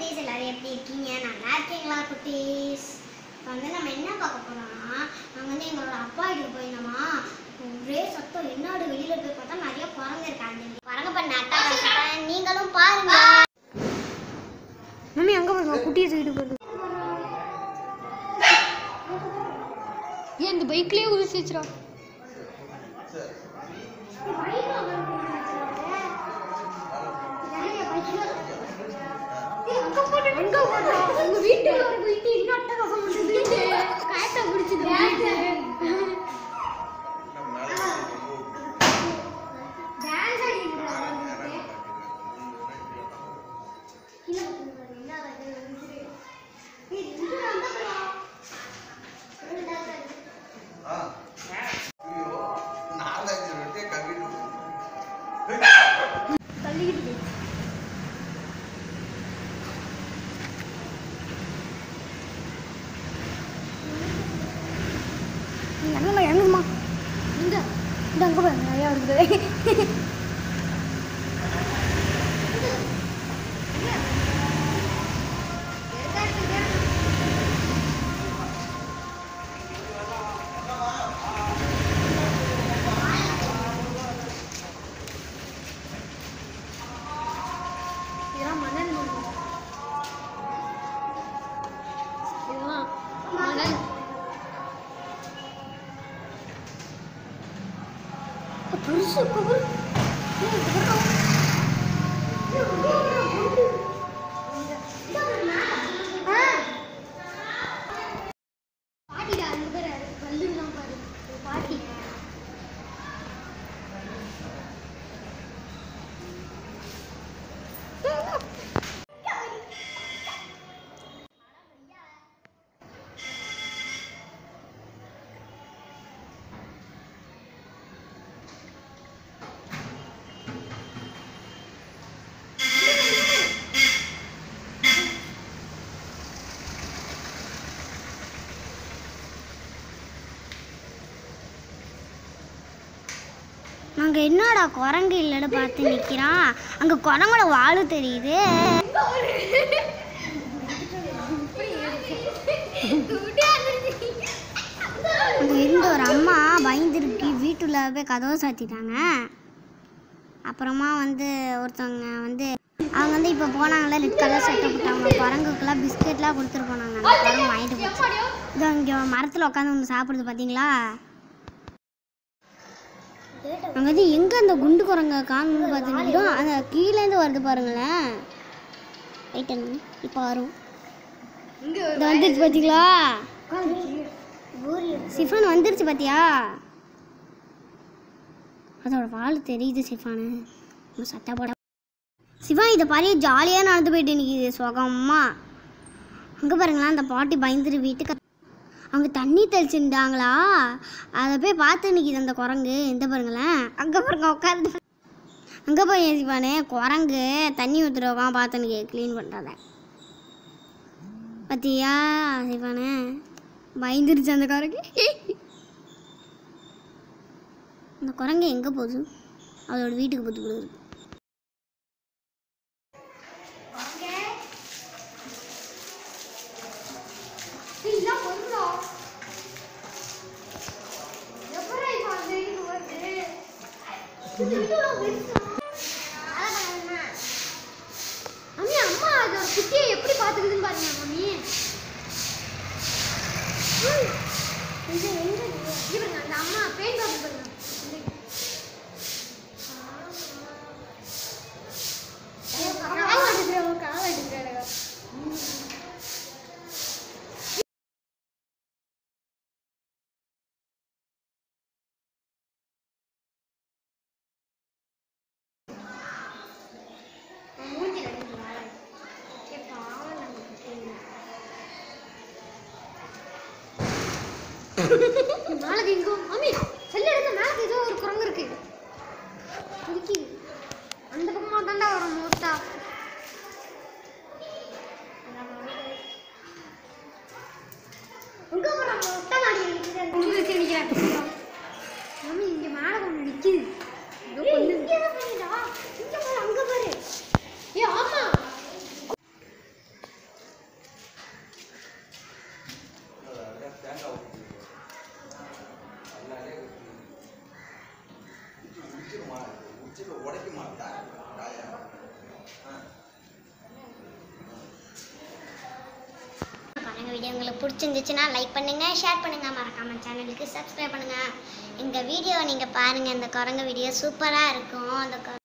குட்டீஸ் எல்லாரும் எப்படி இருக்கீங்க? நல்லா இருக்கீங்களா குட்டீஸ்? இப்போ வந்து நம்ம என்ன பார்க்க போறோம்னா, நாங்கள் வந்து எங்களோட அப்பா வீட்டுக்கு போயிருந்தோமா, ஒரே சத்தம். என்னோட வெளியில போய் பார்த்தா நிறைய குரங்கு இருக்காங்க. குரங்கு பண்ண அட்டா நீங்களும் பாருங்க. மம்மி அங்கே பாருங்க, குட்டீஸ் வீட்டுக்கு போகுது. ஏன் இந்த பைக்லேயே உதிச்சு வச்சிரா? உங்க வீட்டுல போயிட்டு இன்னும் அட்டகாசம் பண்ணுது. கரெக்டா பிடிச்சது. என்னம்மா இந்த இந்த அங்கே பாருங்க நிறையா இருக்குது. இதெல்லாம் மணல், இதெல்லாம் மணல். பெருசு கவர். பாட்டிடா அந்த பேர் வல்லுலாம் பாரு பாட்டி. அங்கே என்னடா குரங்கு இல்லைன்னு பார்த்து நிற்கிறான். அங்கே குரங்கோட வாழு தெரியுது. அங்கே இருந்த ஒரு அம்மா பயந்துருக்கு, வீட்டுள்ள போய் கதவை சாத்திட்டாங்க. அப்புறமா வந்து ஒருத்தவங்க வந்து அவங்க வந்து இப்போ போனாங்களே, ரெட் கலர் சட்டை போட்டாங்க. குரங்குக்கெல்லாம் பிஸ்கெட்லாம் கொடுத்துட்டு போனாங்க. அந்த குரங்கு வாங்கிட்டு போச்சு. இது இங்கே மரத்தில் உட்காந்து ஒன்று சாப்பிடுது பார்த்தீங்களா? அங்கே வந்து எங்கே அந்த குண்டு குரங்க காணும்னு பார்த்துக்கிட்டோம். அந்த கீழேருந்து வருது பாருங்களேன். ரைட் இப்போ வரும். இது வந்துருச்சு பார்த்தீங்களா? சிஃபான் வந்துருச்சு பார்த்தியா? அதோட வால் தெரியுது சிஃபானு. சட்டை போட சிஃபான் இதை பாரு, ஜாலியாக நடந்து போயிட்டு நிற்கிது சுகமா. அங்கே பாருங்களேன், அந்த பாட்டி பயந்துட்டு வீட்டுக்கு அவங்க தண்ணி தெளிச்சுட்டாங்களா, அதை போய் பார்த்து நிற்கிது அந்த குரங்கு. எந்த பாருங்களேன், அங்கே பாருங்க உட்காந்து. அங்கே போய் சிஃபானே குரங்கு தண்ணி ஊற்றுறவங்க பார்த்து நிற்க க்ளீன் பண்ணுறத பார்த்தியா? சிஃபானே பயந்துருச்சு அந்த குரங்கு. அந்த குரங்கு எங்கே போகுது? அதோட வீட்டுக்கு போட்டு போடுது. அம்மா அதோட குட்டியை எப்படி பார்த்துக்குதுன்னு பாருங்க மம்மி. அந்த அம்மா பெயிண்ட் பாருங்க. நாளைக்கு எங்கோ மம்மி செல்ல எடுக்க மேலே ஏதோ ஒரு குரங்கு இருக்கு. அந்த பக்கமாக தாண்டா வரும் மோட்டா. உங்க மொட்டை மாடி நிற்கிறேன். மம்மி இங்கே மேலே ஒன்று நிற்கிது. இங்கே பாரு. ஏ ஆமா பிடிச்சிருந்துச்சுன்னா லைக் பண்ணுங்கள், ஷேர் பண்ணுங்கள், மறக்காமல் சேனலுக்கு சப்ஸ்கிரைப் பண்ணுங்கள். எங்கள் வீடியோவை நீங்கள் பாருங்கள். இந்த குரங்கு வீடியோ சூப்பராக இருக்கும். அந்த